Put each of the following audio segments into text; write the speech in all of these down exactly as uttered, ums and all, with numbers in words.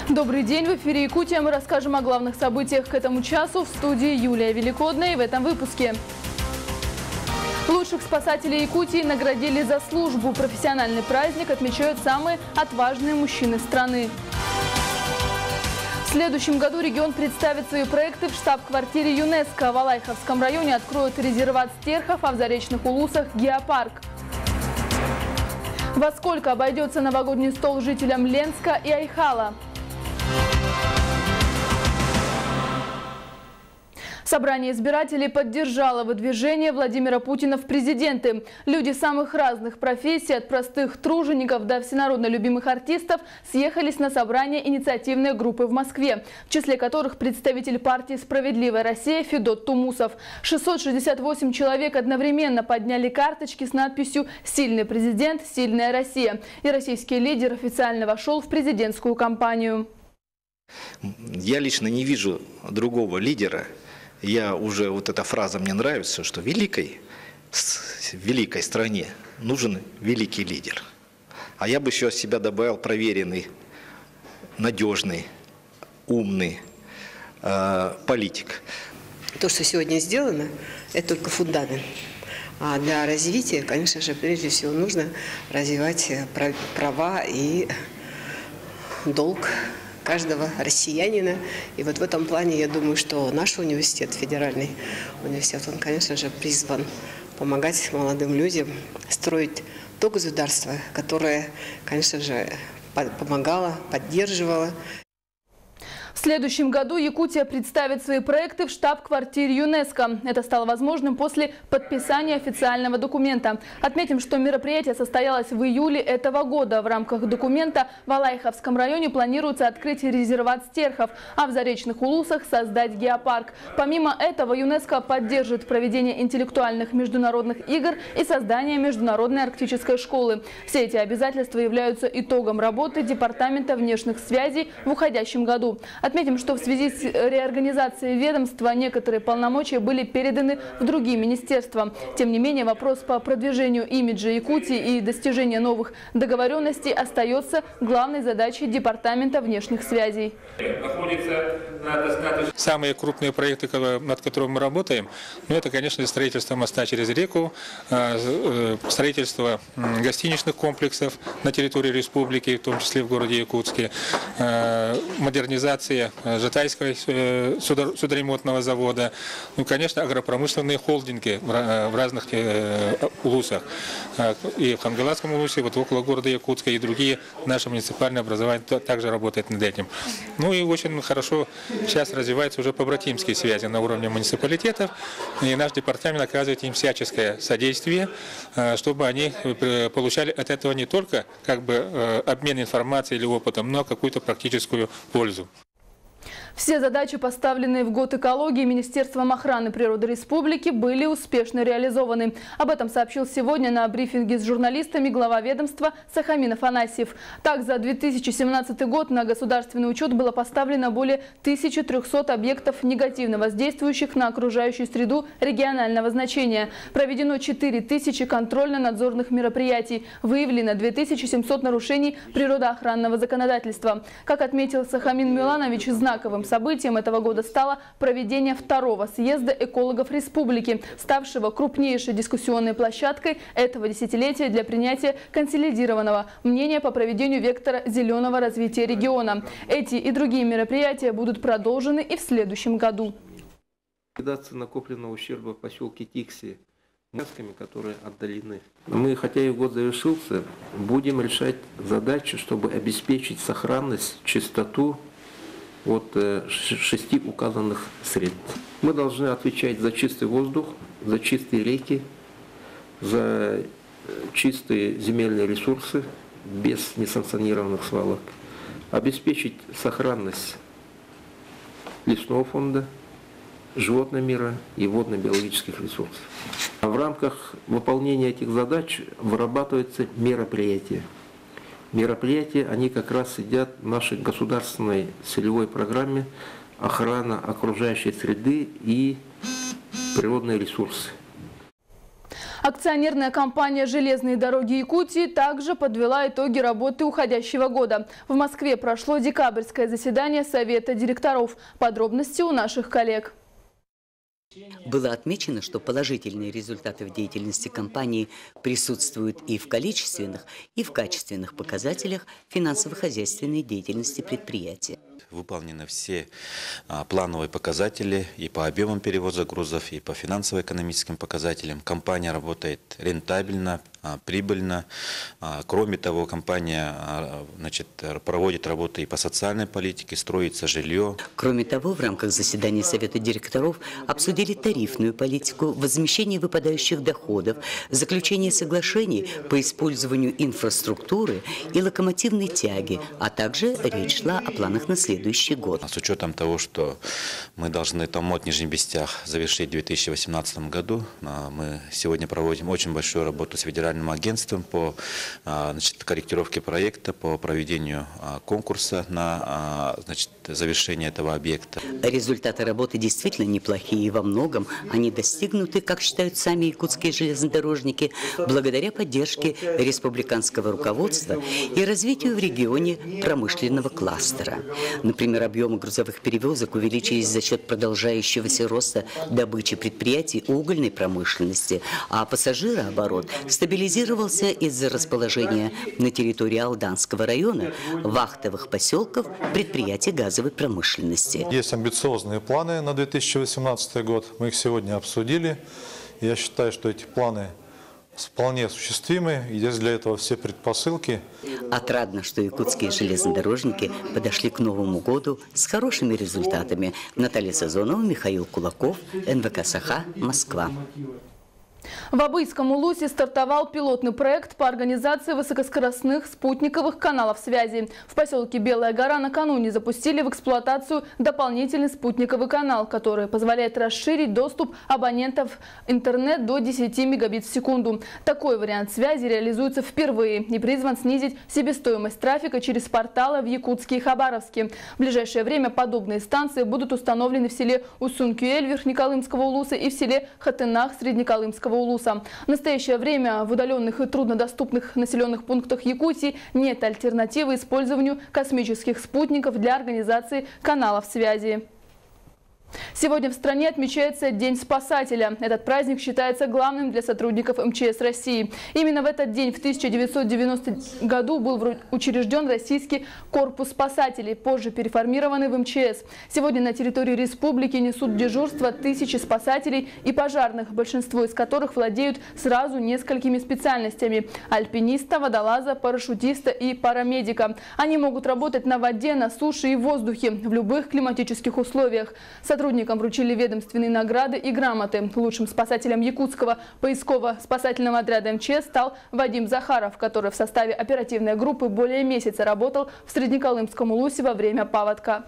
Добрый день, в эфире Якутия. Мы расскажем о главных событиях к этому часу. В студии Юлия Великодная. И в этом выпуске. Лучших спасателей Якутии наградили за службу. Профессиональный праздник отмечают самые отважные мужчины страны. В следующем году регион представит свои проекты в штаб-квартире ЮНЕСКО. В Алайховском районе откроют резерват стерхов, а в Заречных Улусах – геопарк. Во сколько обойдется новогодний стол жителям Ленска и Айхала? Собрание избирателей поддержало выдвижение Владимира Путина в президенты. Люди самых разных профессий, от простых тружеников до всенародно любимых артистов, съехались на собрание инициативной группы в Москве, в числе которых представитель партии «Справедливая Россия» Федот Тумусов. шестьсот шестьдесят восемь человек одновременно подняли карточки с надписью «Сильный президент, сильная Россия». И российский лидер официально вошел в президентскую кампанию. Я лично не вижу другого лидера. Я уже, вот эта фраза мне нравится, что великой, великой стране нужен великий лидер. А я бы еще от себя добавил проверенный, надежный, умный э, политик. То, что сегодня сделано, это только фундамент. А для развития, конечно же, прежде всего нужно развивать права и долг каждого россиянина. И вот в этом плане, я думаю, что наш университет, федеральный университет, он, конечно же, призван помогать молодым людям строить то государство, которое, конечно же, помогало, поддерживало. В следующем году Якутия представит свои проекты в штаб-квартире ЮНЕСКО. Это стало возможным после подписания официального документа. Отметим, что мероприятие состоялось в июле этого года. В рамках документа в Алайховском районе планируется открыть резерват стерхов, а в Заречных Улусах создать геопарк. Помимо этого, ЮНЕСКО поддержит проведение интеллектуальных международных игр и создание международной арктической школы. Все эти обязательства являются итогом работы Департамента внешних связей в уходящем году. Отметим, что в связи с реорганизацией ведомства некоторые полномочия были переданы в другие министерства. Тем не менее, вопрос по продвижению имиджа Якутии и достижению новых договоренностей остается главной задачей Департамента внешних связей. Самые крупные проекты, над которыми мы работаем, ну, это, конечно, строительство моста через реку, строительство гостиничных комплексов на территории республики, в том числе в городе Якутске, модернизация Житайского судоремонтного завода, ну, конечно, агропромышленные холдинги в разных улусах. И в Хангаласском улусе, вот около города Якутска, и другие наши муниципальные образования также работают над этим. Ну и очень хорошо сейчас развиваются уже побратимские связи на уровне муниципалитетов, и наш департамент оказывает им всяческое содействие, чтобы они получали от этого не только как бы обмен информацией или опытом, но какую-то практическую пользу. Все задачи, поставленные в год экологии Министерством охраны природы республики, были успешно реализованы. Об этом сообщил сегодня на брифинге с журналистами глава ведомства Сахамин Афанасьев. Так, за две тысячи семнадцатый год на государственный учет было поставлено более тысячи трёхсот объектов, негативно воздействующих на окружающую среду регионального значения. Проведено четыре тысячи контрольно-надзорных мероприятий. Выявлено две тысячи семьсот нарушений природоохранного законодательства. Как отметил Сахамин Миланович, знаковым событием этого года стало проведение второго съезда экологов республики, ставшего крупнейшей дискуссионной площадкой этого десятилетия для принятия консолидированного мнения по проведению вектора зеленого развития региона. Эти и другие мероприятия будут продолжены и в следующем году. Ликвидация накопленного ущерба в поселке Тикси, которые отдалены. Мы, хотя и год завершился, будем решать задачи, чтобы обеспечить сохранность, чистоту от шести указанных средств. Мы должны отвечать за чистый воздух, за чистые реки, за чистые земельные ресурсы без несанкционированных свалок, обеспечить сохранность лесного фонда, животного мира и водно-биологических ресурсов. А в рамках выполнения этих задач вырабатываются мероприятия. Мероприятия, они как раз сидят в нашей государственной целевой программе охрана окружающей среды и природные ресурсы. Акционерная компания «Железные дороги Якутии» также подвела итоги работы уходящего года. В Москве прошло декабрьское заседание Совета директоров. Подробности у наших коллег. Было отмечено, что положительные результаты в деятельности компании присутствуют и в количественных, и в качественных показателях финансово-хозяйственной деятельности предприятия. Выполнены все а, плановые показатели и по объемам перевоза грузов, и по финансово-экономическим показателям. Компания работает рентабельно, а, прибыльно. А, кроме того, компания а, значит, проводит работы и по социальной политике, строится жилье. Кроме того, в рамках заседания Совета директоров обсудили тарифную политику, возмещение выпадающих доходов, заключение соглашений по использованию инфраструктуры и локомотивной тяги, а также речь шла о планах на следующий год. С учетом того, что мы должны Томмот Нижнебестях завершить в две тысячи восемнадцатом году, мы сегодня проводим очень большую работу с федеральным агентством по значит, корректировке проекта, по проведению конкурса на значит, завершение этого объекта. Результаты работы действительно неплохие, и во многом они достигнуты, как считают сами якутские железнодорожники, благодаря поддержке республиканского руководства и развитию в регионе промышленного кластера. Например, объемы грузовых перевозок увеличились за счет продолжающегося роста добычи предприятий угольной промышленности, а пассажирооборот стабилизировался из-за расположения на территории Алданского района вахтовых поселков предприятий газовой промышленности. Есть амбициозные планы на две тысячи восемнадцатый год. Мы их сегодня обсудили. Я считаю, что эти планы вполне осуществимы, и есть для этого все предпосылки. Отрадно, что якутские железнодорожники подошли к Новому году с хорошими результатами. Наталья Сазонова, Михаил Кулаков, эн вэ ка «Саха», Москва. В Абыйском Улусе стартовал пилотный проект по организации высокоскоростных спутниковых каналов связи. В поселке Белая гора накануне запустили в эксплуатацию дополнительный спутниковый канал, который позволяет расширить доступ абонентов интернет до десяти мегабит в секунду. Такой вариант связи реализуется впервые и призван снизить себестоимость трафика через порталы в Якутске и Хабаровске. В ближайшее время подобные станции будут установлены в селе Усункюэль Верхнеколымского улуса и в селе Хатынах Среднеколымского улуса. В настоящее время в удаленных и труднодоступных населенных пунктах Якутии нет альтернативы использованию космических спутников для организации каналов связи. Сегодня в стране отмечается День спасателя. Этот праздник считается главным для сотрудников эм че эс России. Именно в этот день в тысяча девятьсот девяностом году был учрежден Российский корпус спасателей, позже переформированный в эм че эс. Сегодня на территории республики несут дежурство тысячи спасателей и пожарных, большинство из которых владеют сразу несколькими специальностями – альпиниста, водолаза, парашютиста и парамедика. Они могут работать на воде, на суше и в воздухе в любых климатических условиях. Сотрудникам вручили ведомственные награды и грамоты. Лучшим спасателем якутского поисково-спасательного отряда эм че эс стал Вадим Захаров, который в составе оперативной группы более месяца работал в Среднеколымском улусе во время паводка.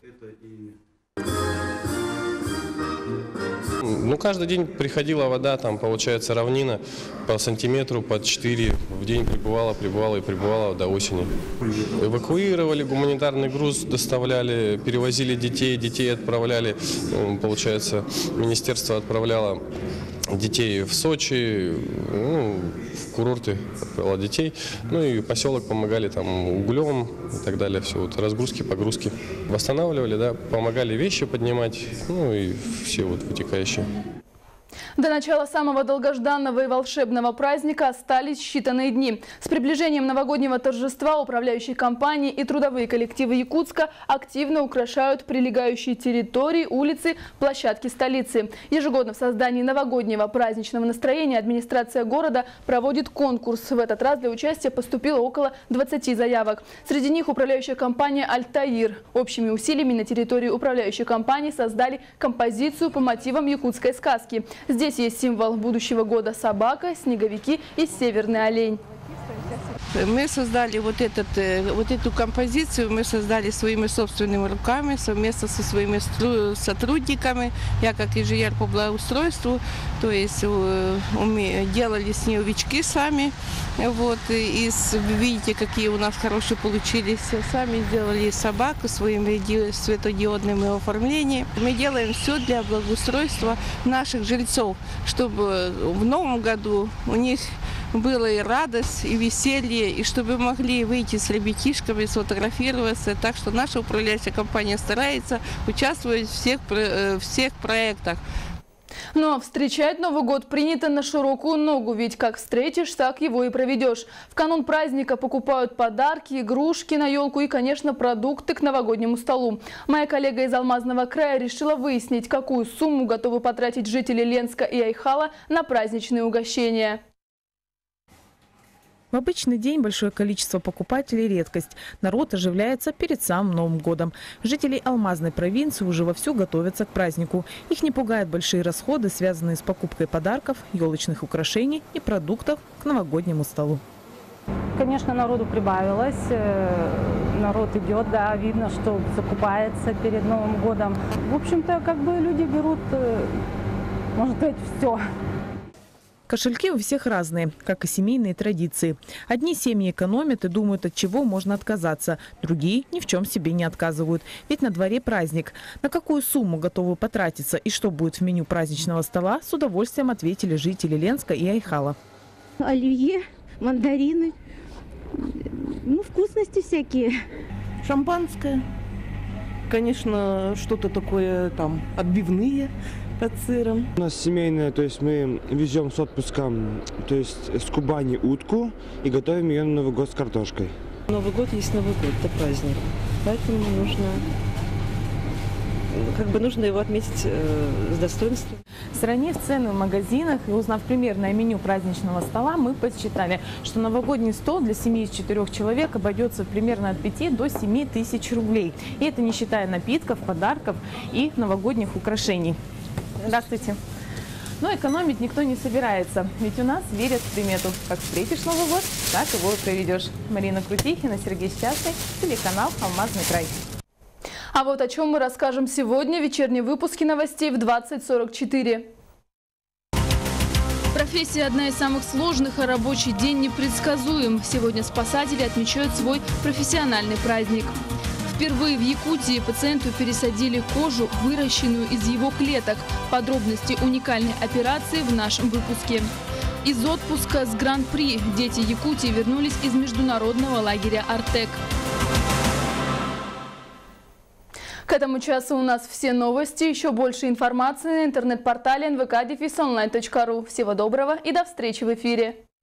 Ну, каждый день приходила вода, там, получается, равнина по сантиметру, под четыре в день прибывала, прибывала и прибывала до осени. Эвакуировали, гуманитарный груз доставляли, перевозили детей, детей отправляли, получается, министерство отправляло детей в Сочи, ну, в курорты отправило детей, ну и поселок помогали там углем и так далее, все, вот, разгрузки, погрузки. Восстанавливали, да, помогали вещи поднимать, ну и все вот вытекающие. До начала самого долгожданного и волшебного праздника остались считанные дни. С приближением новогоднего торжества управляющие компании и трудовые коллективы Якутска активно украшают прилегающие территории, улицы, площадки столицы. Ежегодно в создании новогоднего праздничного настроения администрация города проводит конкурс. В этот раз для участия поступило около двадцати заявок. Среди них управляющая компания «Альтаир». Общими усилиями на территории управляющей компании создали композицию по мотивам якутской сказки. Здесь есть символ будущего года – собака, снеговики и северный олень. Мы создали вот, этот, вот эту композицию, мы создали своими собственными руками, совместно со своими сотрудниками. Я как инженер по благоустройству, то есть делали снеговички сами. Вот, и видите, какие у нас хорошие получились. Сами сделали собаку своими светодиодными оформлениями. Мы делаем все для благоустройства наших жильцов, чтобы в новом году у них была и радость, и веселье, и чтобы могли выйти с ребятишками, сфотографироваться. Так что наша управляющая компания старается участвовать в всех, всех проектах. Но встречать Новый год принято на широкую ногу, ведь как встретишь, так его и проведешь. В канун праздника покупают подарки, игрушки на елку и, конечно, продукты к новогоднему столу. Моя коллега из Алмазного края решила выяснить, какую сумму готовы потратить жители Ленска и Айхала на праздничные угощения. В обычный день большое количество покупателей – редкость. Народ оживляется перед самым Новым годом. Жители Алмазной провинции уже вовсю готовятся к празднику. Их не пугают большие расходы, связанные с покупкой подарков, елочных украшений и продуктов к новогоднему столу. Конечно, народу прибавилось. Народ идет, да, видно, что закупается перед Новым годом. В общем-то, как бы люди берут, можно сказать, все. Кошельки у всех разные, как и семейные традиции. Одни семьи экономят и думают, от чего можно отказаться. Другие ни в чем себе не отказывают. Ведь на дворе праздник. На какую сумму готовы потратиться и что будет в меню праздничного стола, с удовольствием ответили жители Ленска и Айхала. Оливье, мандарины, ну, вкусности всякие. Шампанское. Конечно, что-то такое там, отбивные под сыром. У нас семейная, то есть мы везем с отпуска, то есть с Кубани утку и готовим ее на Новый год с картошкой. Новый год есть Новый год, это праздник. Поэтому нужно, как бы нужно его отметить э, с достоинством. Сравнив цены в магазинах и узнав примерное меню праздничного стола, мы подсчитали, что новогодний стол для семьи из четырех человек обойдется примерно от пяти до семи тысяч рублей. И это не считая напитков, подарков и новогодних украшений. Здравствуйте. Но экономить никто не собирается, ведь у нас верят в примету. Как встретишь Новый год, так его и проведешь. Марина Крутихина, Сергей Счастный, телеканал «Алмазный край». А вот о чем мы расскажем сегодня в вечернем выпуске новостей в двадцать сорок четыре. Профессия одна из самых сложных, а рабочий день непредсказуем. Сегодня спасатели отмечают свой профессиональный праздник. Впервые в Якутии пациенту пересадили кожу, выращенную из его клеток. Подробности уникальной операции в нашем выпуске. Из отпуска с Гран-при дети Якутии вернулись из международного лагеря «Артек». К этому часу у нас все новости. Еще больше информации на интернет-портале эн вэ ка дефис онлайн точка ру. Всего доброго и до встречи в эфире.